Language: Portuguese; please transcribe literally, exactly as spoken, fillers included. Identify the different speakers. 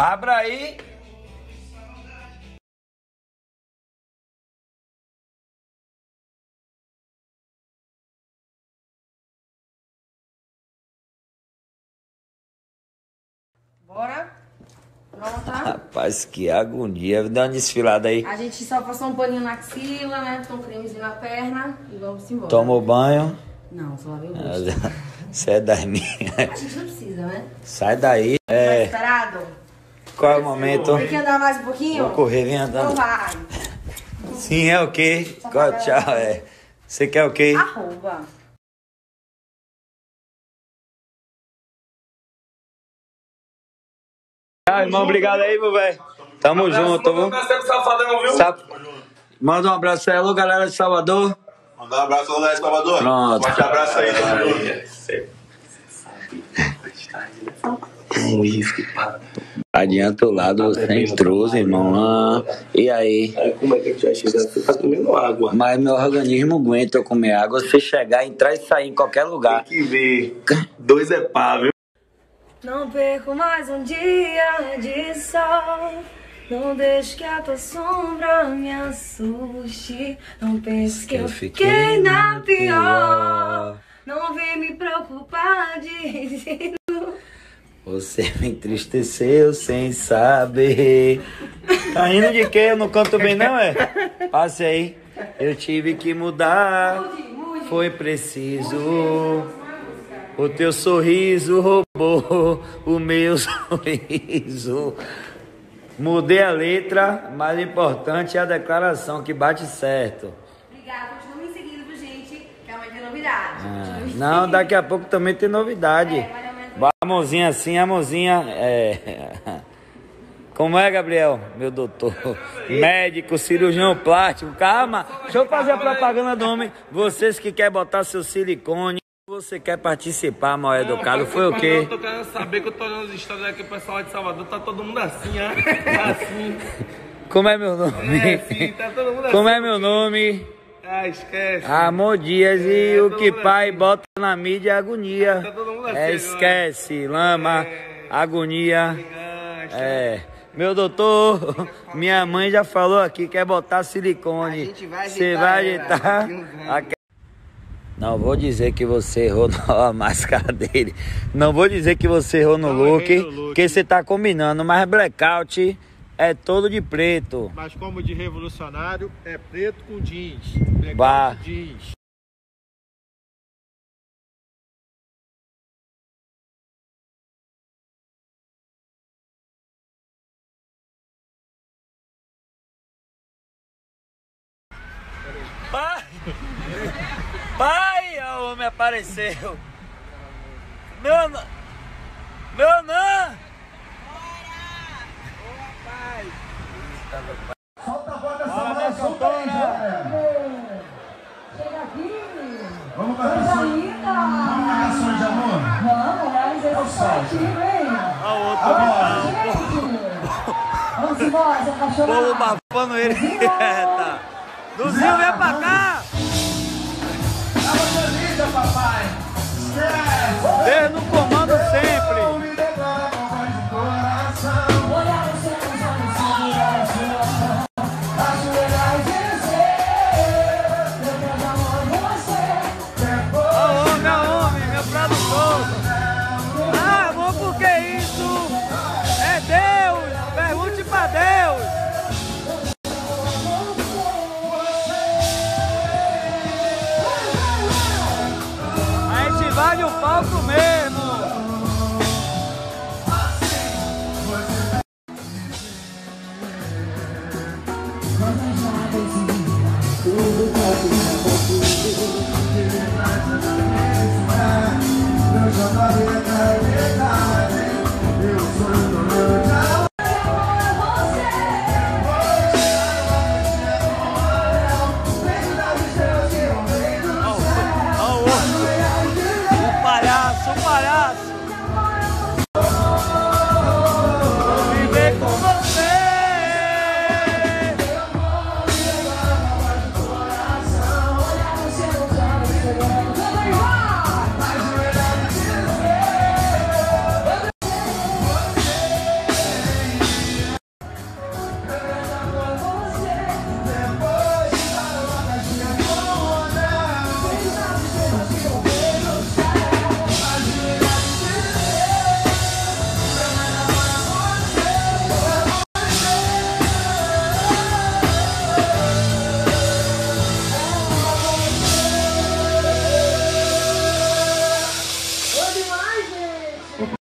Speaker 1: Abra aí.
Speaker 2: Bora? Pronta?
Speaker 1: Rapaz, que agonia. Dá uma desfilada aí.
Speaker 2: A gente só passou um paninho na axila, né? Um cremezinho na perna e vamos embora.
Speaker 1: Toma o banho.
Speaker 2: Não, só lavei o rosto.
Speaker 1: Você é das minhas.
Speaker 2: A gente não precisa, né?
Speaker 1: Sai daí.
Speaker 2: Tá
Speaker 1: É.
Speaker 2: esperado?
Speaker 1: Qual é o momento?
Speaker 2: Tem que andar mais um pouquinho?
Speaker 1: Vou correr, vem
Speaker 2: Então
Speaker 1: andando.
Speaker 2: vai.
Speaker 1: Sim, é o quê? Qual, tchau, é. Você quer o quê?
Speaker 2: Arroba.
Speaker 1: Tchau, irmão. Obrigado aí, meu velho. Tamo junto, viu? Sa- Manda um abraço aí, alô, galera de Salvador.
Speaker 3: Mandar um abraço lá de Salvador.
Speaker 1: Pronto.
Speaker 3: Forte abraço aí,
Speaker 1: Adianta o lado sem intruso, irmão. Ah, e aí?
Speaker 3: Aí como é que a gente vai chegar? Você tá comendo água.
Speaker 1: Mas meu organismo aguenta eu comer água. Você chegar, entrar e sair em qualquer lugar.
Speaker 3: Tem que ver. Dois é pá, viu?
Speaker 2: Não perco mais um dia de sol. Não deixe que a tua sombra me assuste. Não pense que eu fiquei na pior. Não vem me preocupar de...
Speaker 1: Você me entristeceu sem saber. Tá rindo de quê? Eu não canto bem não, é? Passe aí. Eu tive que mudar. Foi preciso. O teu sorriso roubou o meu sorriso. Mudei a letra, mas o importante é a declaração que bate certo.
Speaker 2: Obrigada, continua me seguindo, viu, gente? Que amanhã tem novidade.
Speaker 1: Ah, não, daqui a pouco também tem novidade.
Speaker 2: É, mais ou menos.
Speaker 1: Bota a mãozinha assim, a mãozinha é... Como é, Gabriel? Meu doutor, médico, cirurgião plástico. Calma, deixa eu fazer a propaganda do homem. Vocês que querem botar seu silicone, você quer participar, mal educado, foi o quê?
Speaker 4: Eu tô querendo saber que eu tô olhando as histórias aqui, o pessoal de Salvador, tá todo mundo assim, ó. Assim.
Speaker 1: Como é meu nome?
Speaker 4: É, sim, tá todo mundo assim.
Speaker 1: Como é meu nome?
Speaker 4: Ah, esquece.
Speaker 1: Amor Dias, e
Speaker 4: É,
Speaker 1: o
Speaker 4: todo
Speaker 1: que
Speaker 4: mundo
Speaker 1: pai
Speaker 4: assim.
Speaker 1: bota na mídia é agonia.
Speaker 4: Tá todo mundo assim
Speaker 1: É,
Speaker 4: agora.
Speaker 1: esquece, lama,
Speaker 4: É.
Speaker 1: agonia.
Speaker 4: Gasta.
Speaker 1: É. Meu doutor, minha mãe já falou aqui, quer botar silicone.
Speaker 2: A gente vai
Speaker 1: Você
Speaker 2: ajeitar
Speaker 1: vai
Speaker 2: ela
Speaker 1: ajeitar?
Speaker 2: daqui uns anos.
Speaker 1: Aque- Não vou dizer que você errou na máscara dele. Não vou dizer que você errou no
Speaker 4: Não,
Speaker 1: look,
Speaker 4: errei no look.
Speaker 1: porque você tá combinando, mas blackout é todo de preto.
Speaker 4: Mas como de revolucionário, é preto com jeans. Legal
Speaker 1: Bah.
Speaker 4: de jeans.
Speaker 1: Pai! Pai! O homem apareceu! Meu não! Meu não!
Speaker 5: Solta a voz dessa mulher, solta aí, Joia.
Speaker 6: Chega aqui.
Speaker 5: Vamos com a
Speaker 6: Coisa
Speaker 5: canção.
Speaker 6: linda.
Speaker 5: Vamos com a canção de amor?
Speaker 6: Vamos, realizar esse coletivo, hein?
Speaker 1: A outra
Speaker 6: Bora, gente. Vamos embora, seu cachorro.
Speaker 1: povo babando ele. Eita. Duzinho, vem pra cá!
Speaker 5: A você linda, papai. Esquece.
Speaker 1: Deus no comando sempre.